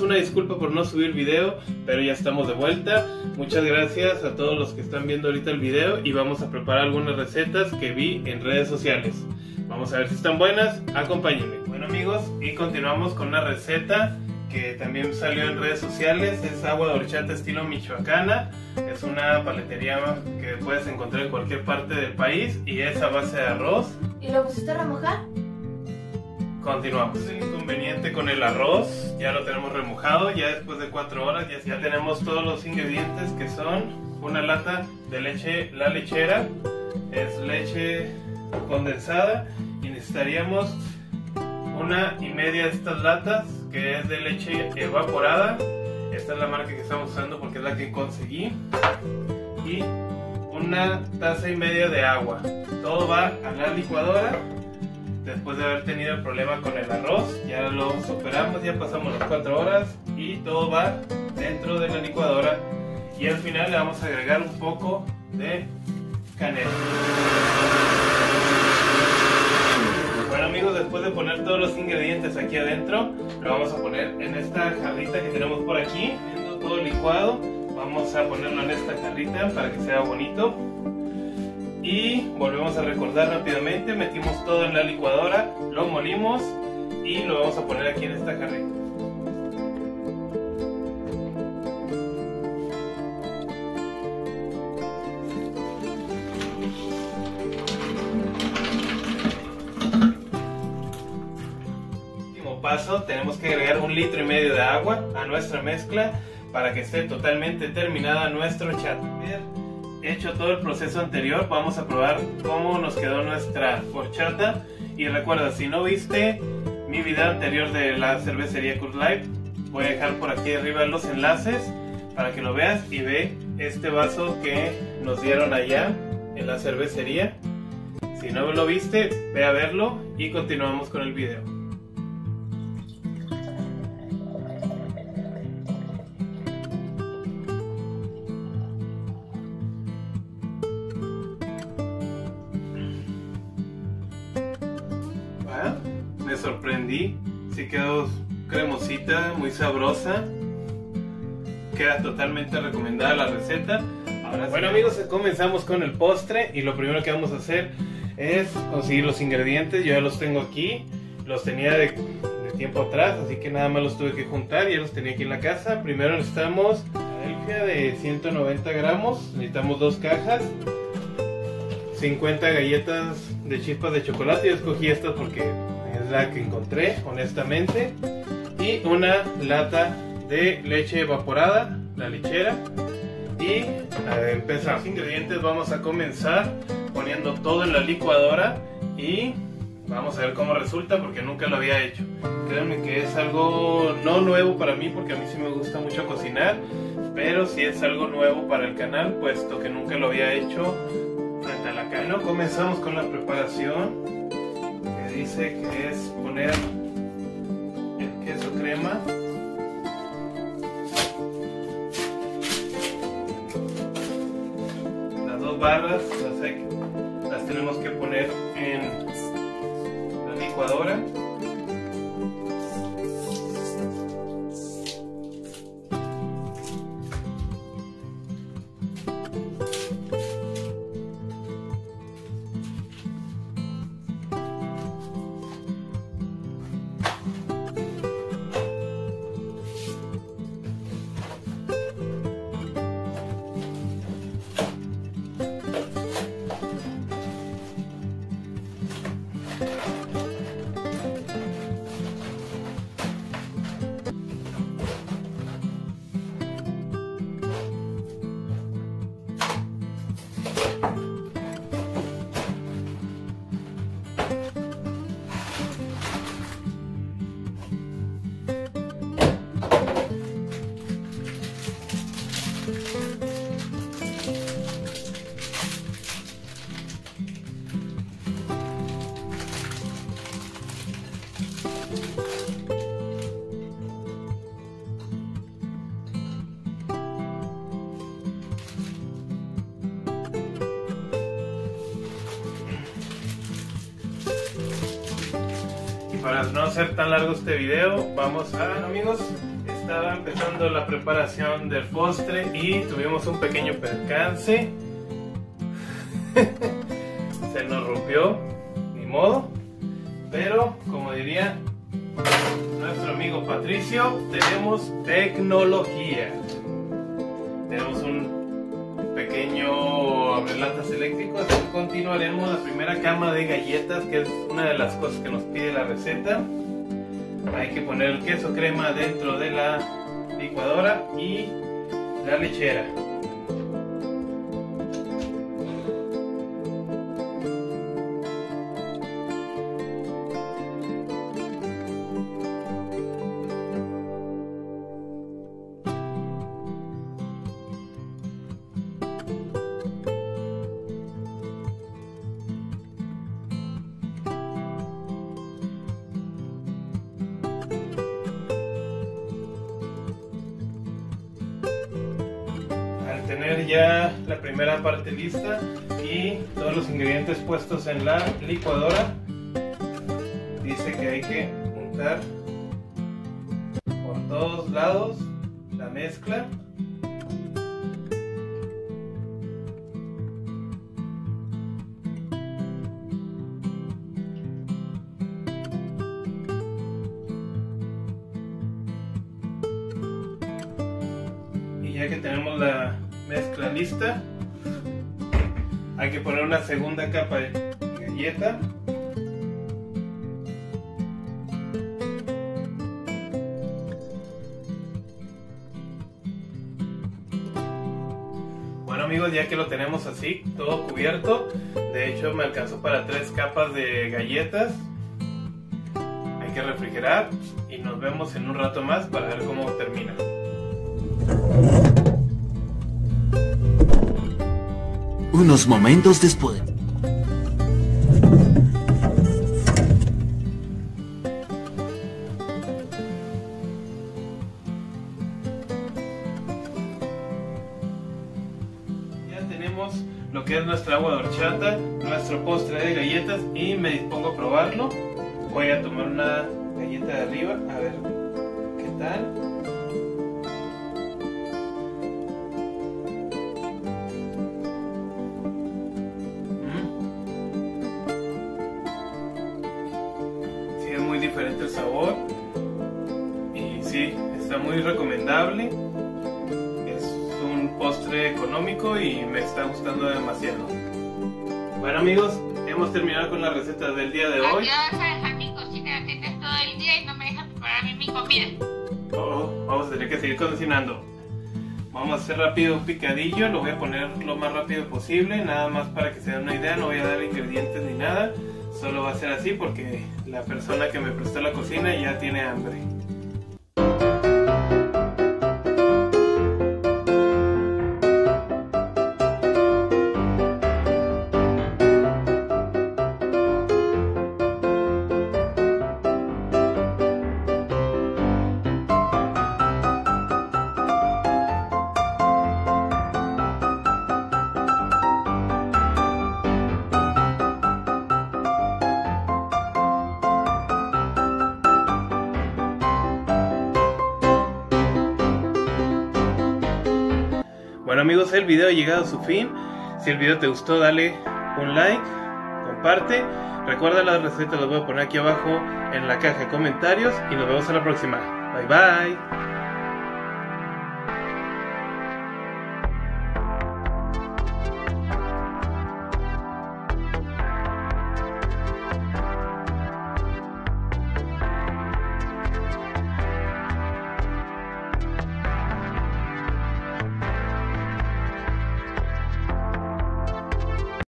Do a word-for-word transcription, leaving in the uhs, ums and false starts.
una disculpa por no subir video, pero ya estamos de vuelta. Muchas gracias a todos los que están viendo ahorita el video y vamos a preparar algunas recetas que vi en redes sociales. Vamos a ver si están buenas, acompáñenme. Bueno amigos, y continuamos con una receta que también salió en redes sociales. Es agua de horchata estilo michoacana. Es una paletería que puedes encontrar en cualquier parte del país y es a base de arroz. ¿Y lo pusiste a remojar? Continuamos. El inconveniente con el arroz, ya lo tenemos remojado, ya después de cuatro horas ya, ya tenemos todos los ingredientes, que son una lata de leche La Lechera, es leche condensada, y necesitaríamos una y media de estas latas que es de leche evaporada. Esta es la marca que estamos usando porque es la que conseguí, y una taza y media de agua. Todo va a la licuadora. Después de haber tenido el problema con el arroz, ya lo superamos, ya pasamos las cuatro horas y todo va dentro de la licuadora, y al final le vamos a agregar un poco de canela. Bueno amigos, después de poner todos los ingredientes aquí adentro, lo vamos a poner en esta jarrita que tenemos por aquí. Todo licuado, vamos a ponerlo en esta jarrita para que sea bonito. Y volvemos a recordar rápidamente, metimos todo en la licuadora, lo molimos y lo vamos a poner aquí en esta jarrita. Último paso, tenemos que agregar un litro y medio de agua a nuestra mezcla para que esté totalmente terminada nuestra horchata. Hecho todo el proceso anterior, vamos a probar cómo nos quedó nuestra horchata. Y recuerda, si no viste mi video anterior de la cervecería Coors Light, voy a dejar por aquí arriba los enlaces para que lo veas y ve este vaso que nos dieron allá en la cervecería. Si no lo viste, ve a verlo y continuamos con el video. Me sorprendí, sí quedó cremosita, muy sabrosa, queda totalmente recomendada la receta. Ahora sí. Bueno amigos, comenzamos con el postre y lo primero que vamos a hacer es conseguir los ingredientes. Yo ya los tengo aquí, los tenía de, de tiempo atrás, así que nada más los tuve que juntar, ya los tenía aquí en la casa. Primero necesitamos Filadelfia de ciento noventa gramos, necesitamos dos cajas, cincuenta galletas de chispas de chocolate. Yo escogí estas porque es la que encontré honestamente, y una lata de leche evaporada, La Lechera. Y a empezar los ingredientes, vamos a comenzar poniendo todo en la licuadora y vamos a ver cómo resulta porque nunca lo había hecho. Créanme que es algo no nuevo para mí porque a mí sí me gusta mucho cocinar, pero sí es algo nuevo para el canal puesto que nunca lo había hecho frente a la cámara. Bueno, comenzamos con la preparación, que dice que es poner el queso crema, las dos barras las, hay, las tenemos que poner en la licuadora. Para no hacer tan largo este video, vamos a, amigos, estaba empezando la preparación del postre y tuvimos un pequeño percance. Se nos rompió, ni modo. Pero, como diría nuestro amigo Patricio, tenemos tecnología. Tenemos un pequeño abrelatas eléctrico, así que continuaremos la primera cama de galletas, que es una de las cosas que nos pide la receta. Hay que poner el queso crema dentro de la licuadora y la lechera. Tener ya la primera parte lista y todos los ingredientes puestos en la licuadora, dice que hay que untar por todos lados la mezcla. Y ya que tenemos la mezcla lista, hay que poner una segunda capa de galleta. Bueno amigos, ya que lo tenemos así, todo cubierto, de hecho me alcanzó para tres capas de galletas. Hay que refrigerar y nos vemos en un rato más para ver cómo termina. Unos momentos después. Ya tenemos lo que es nuestra agua de horchata, nuestro postre de galletas y me dispongo a probarlo. Voy a tomar una galleta de arriba a ver qué tal. Diferente el sabor y sí, está muy recomendable. Es un postre económico y me está gustando demasiado. Bueno amigos, hemos terminado con la receta del día de hoy. Adiós a dejar mi cocina, atiendes todo el día y no me dejas preparar mi comida. Oh, vamos a tener que seguir cocinando. Vamos a hacer rápido un picadillo, lo voy a poner lo más rápido posible, nada más para que se den una idea, no voy a dar ingredientes ni nada. Solo va a ser así porque la persona que me prestó la cocina ya tiene hambre. Bueno amigos, el video ha llegado a su fin. Si el video te gustó, dale un like, comparte. Recuerda las recetas, las voy a poner aquí abajo en la caja de comentarios y nos vemos en la próxima. Bye bye.